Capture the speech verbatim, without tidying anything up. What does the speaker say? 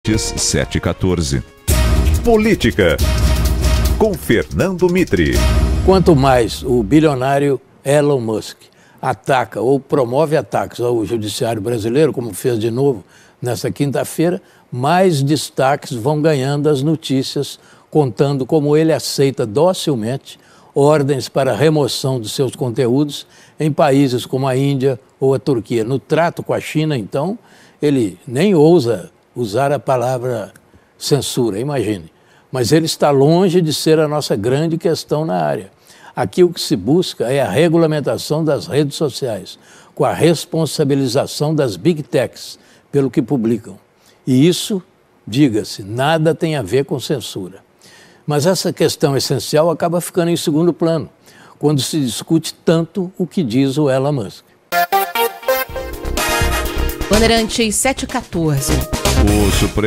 sete e quatorze. Política, com Fernando Mitre. Quanto mais o bilionário Elon Musk ataca ou promove ataques ao judiciário brasileiro, como fez de novo nesta quinta-feira, mais destaques vão ganhando as notícias, contando como ele aceita docilmente ordens para remoção de seus conteúdos em países como a Índia ou a Turquia. No trato com a China, então, ele nem ousa usar a palavra censura, imagine. Mas ele está longe de ser a nossa grande questão na área. Aqui o que se busca é a regulamentação das redes sociais, com a responsabilização das big techs pelo que publicam. E isso, diga-se, nada tem a ver com censura. Mas essa questão essencial acaba ficando em segundo plano, quando se discute tanto o que diz o Elon Musk. Bandeirantes sete e quatorze. O Supremo